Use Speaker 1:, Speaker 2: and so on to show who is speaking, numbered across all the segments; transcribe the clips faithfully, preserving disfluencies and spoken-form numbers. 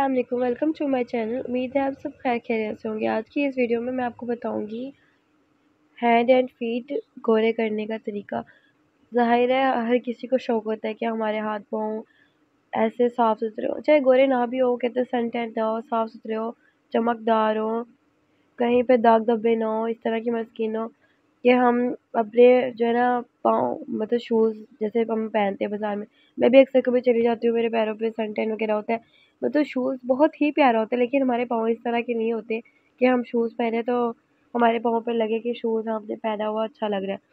Speaker 1: अस्सलाम वालेकुम, welcome to my channel. उम्मीद है आप सब खैर खैरियत से होंगे। आज की इस वीडियो में मैं आपको बताऊंगी हैंड एंड फीट गोरे करने का तरीका। ज़ाहिर है हर किसी को शौक़ होता है कि हमारे हाथ पाँव ऐसे साफ़ सुथरे हो, चाहे गोरे ना भी हो, कहते सन टैन ना हो, साफ़ सुथरे हो, चमकदार हो, कहीं पे दाग धब्बे ना हो, इस तरह की हमारी स्किन हो कि हम अपने जो है ना पाँव मतलब शूज़ जैसे हम पहनते हैं बाज़ार में, मैं भी अक्सर कभी चली जाती हूँ, मेरे पैरों पे सन टैन वगैरह होता है, मतलब शूज़ बहुत ही प्यारा होता है, लेकिन हमारे पाँव इस तरह के नहीं होते कि हम शूज़ पहने तो हमारे पाँव पे लगे कि शूज़ हमने पहना हुआ अच्छा लग रहा है।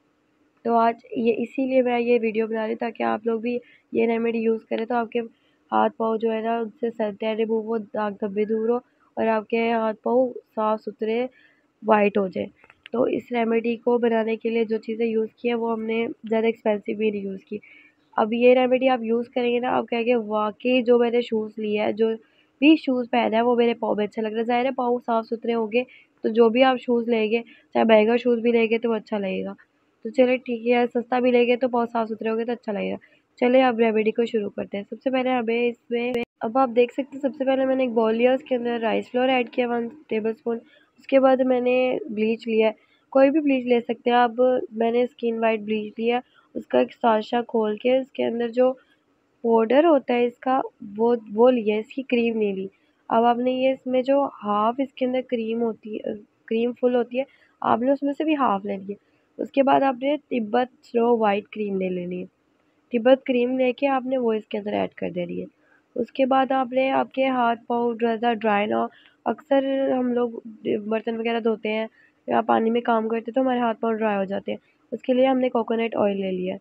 Speaker 1: तो आज ये इसीलिए मैं ये वीडियो बना रही हूँ ताकि आप लोग भी ये रेमेडी यूज़ करें तो आपके हाथ पाँव जो है ना उनसे सन टैन रिमूव हो, दाग धब्बे दूर हो और आपके हाथ पाँव साफ़ सुथरे वाइट हो जाए। तो इस रेमेडी को बनाने के लिए जो चीज़ें यूज़ की हैं वो हमने ज़्यादा एक्सपेंसिव भी नहीं यूज़ की। अब ये रेमेडी आप यूज़ करेंगे ना, आप कहेंगे वाक़ई जो मैंने शूज़ लिया है, जो भी शूज़ पहना है वो मेरे पाँव में अच्छा लग रहा है। ज़ाहिर है पाँव साफ़ सुथरे होंगे तो जो भी आप शूज़ लेंगे, चाहे महँगा शूज़ भी लेंगे तो वो अच्छा लगेगा। तो चलिए ठीक है, सस्ता भी लेंगे तो पाँव साफ़ सुथरे होंगे तो अच्छा लगेगा। चलिए अब रेमेडी को शुरू करते हैं। सबसे पहले हमें इसमें अब आप देख सकते हैं सबसे पहले मैंने एक बाउल लिया, उसके अंदर राइस फ्लोर ऐड किया वन टेबलस्पून। उसके बाद मैंने ब्लीच लिया है, कोई भी ब्लीच ले सकते हैं आप। मैंने स्किन वाइट ब्लीच लिया, उसका एक साशा खोल के उसके अंदर जो पाउडर होता है इसका वो वो लिया है, इसकी क्रीम नहीं ली। अब आपने ये इसमें जो हाफ़ इसके अंदर क्रीम होती है, क्रीम फुल होती है, आपने उसमें से भी हाफ़ ले ली है। उसके बाद आपने तिब्बत स्नो वाइट क्रीम ले लेनी है। तिब्बत क्रीम लेके आपने वो इसके अंदर ऐड कर देनी है। उसके बाद आपने आपके हाथ पाँव ज़्यादा ड्राई ना हो, अक्सर हम लोग बर्तन वगैरह धोते हैं या पानी में काम करते हैं तो हमारे हाथ पाँव ड्राई हो जाते हैं। उसके लिए हमने कोकोनट ऑयल ले लिया है।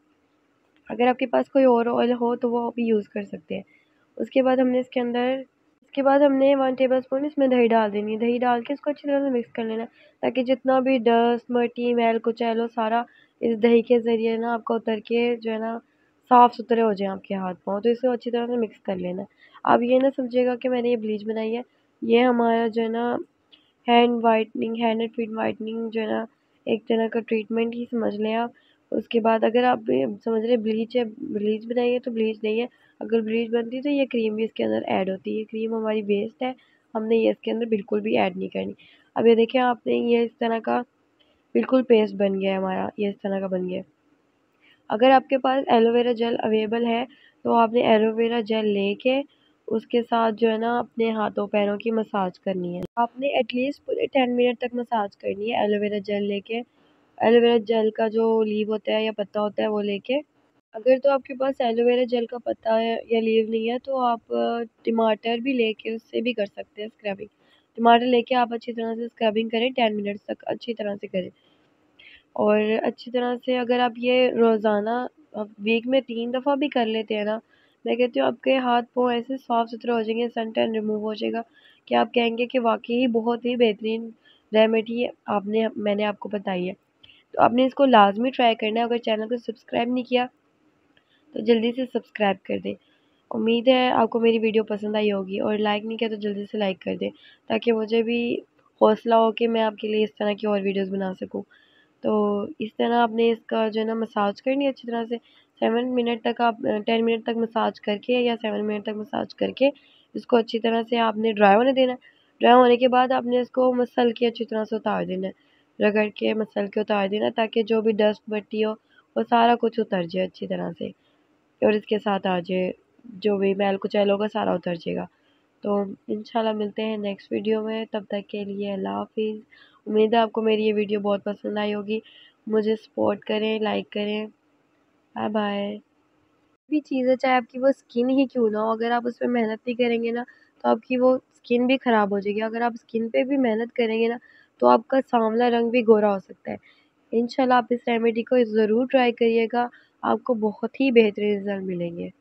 Speaker 1: अगर आपके पास कोई और ऑयल हो तो वो भी यूज़ कर सकते हैं। उसके बाद हमने इसके अंदर इसके बाद हमने वन टेबलस्पून इसमें दही डाल देनी है। दही डाल के इसको अच्छी तरह से मिक्स कर लेना है ताकि जितना भी डस्ट, मिट्टी, मैल, कुचैल हो सारा इस दही के ज़रिए ना आपको उतर के जो है ना साफ़ सुथरे हो जाएँ आपके हाथ पाँव। तो इसको अच्छी तरह से मिक्स कर लेना है। आप ये ना समझिएगा कि मैंने ये ब्लीच बनाई है, ये हमारा जो है ना hand whitening hand and feet whitening जो है ना एक तरह का ट्रीटमेंट ही समझ लें आप। उसके बाद अगर आप समझ रहे ब्लीच है, ब्लीच बनाई है तो ब्लीच नहीं है, अगर ब्लीच बनती तो ये क्रीम भी इसके अंदर ऐड होती है। क्रीम हमारी वेस्ट है, हमने ये इसके अंदर बिल्कुल भी ऐड नहीं करनी। अब ये देखिए आपने ये इस तरह का बिल्कुल पेस्ट बन गया है हमारा, ये इस तरह का बन गया है। अगर आपके पास एलोवेरा जेल अवेलेबल है तो आपने एलोवेरा जेल लेके उसके साथ जो है ना अपने हाथों पैरों की मसाज करनी है। आपने एटलीस्ट पूरे टेन मिनट तक मसाज करनी है एलोवेरा जेल लेके। एलोवेरा जेल का जो लीव होता है या पत्ता होता है वो लेके। अगर तो आपके पास एलोवेरा जेल का पत्ता है या लीव नहीं है तो आप टमाटर भी लेके उससे भी कर सकते हैं स्क्रबिंग। टमाटर लेके आप अच्छी तरह से स्क्रबिंग करें, टेन मिनट्स तक अच्छी तरह से करें। और अच्छी तरह से अगर आप ये रोज़ाना वीक में तीन दफ़ा भी कर लेते हैं ना, मैं कहती हूँ आपके हाथ पाँव ऐसे साफ़ सुथरे हो जाएंगे, सन टैन रिमूव हो जाएगा कि आप कहेंगे कि वाकई बहुत ही बेहतरीन रेमेडी आपने मैंने आपको बताई है। तो आपने इसको लाजमी ट्राई करना है। अगर चैनल को सब्सक्राइब नहीं किया तो जल्दी से सब्सक्राइब कर दें। उम्मीद है आपको मेरी वीडियो पसंद आई होगी, और लाइक नहीं किया तो जल्दी से लाइक कर दें ताकि मुझे भी हौसला हो कि मैं आपके लिए इस तरह की और वीडियोज़ बना सकूँ। तो इस तरह आपने इसका जो है ना मसाज करनी है अच्छी तरह से। सेवन मिनट तक आप टेन मिनट तक मसाज करके या सेवन मिनट तक मसाज करके इसको अच्छी तरह से आपने ड्राई होने देना है। ड्राई होने के बाद आपने इसको मसल के अच्छी तरह से उतार देना है, रगड़ के मसल के उतार देना है ताकि जो भी डस्ट मिट्टी हो वो सारा कुछ उतर जाए अच्छी तरह से, और इसके साथ आ जाए जो भी मैल कुचैल होगा सारा उतर जाएगा। तो इंशाल्लाह मिलते हैं नेक्स्ट वीडियो में, तब तक के लिए अल्लाह हाफ़िज़। उम्मीद है आपको मेरी ये वीडियो बहुत पसंद आई होगी। मुझे सपोर्ट करें, लाइक करें। Bye bye. भी चीज़ है चाहे आपकी वो स्किन ही क्यों ना हो, अगर आप उस पे मेहनत नहीं करेंगे ना तो आपकी वो स्किन भी ख़राब हो जाएगी। अगर आप स्किन पे भी मेहनत करेंगे ना तो आपका सांवला रंग भी गोरा हो सकता है। इंशाल्लाह आप इस रेमेडी को ज़रूर ट्राई करिएगा, आपको बहुत ही बेहतरीन रिज़ल्ट मिलेंगे।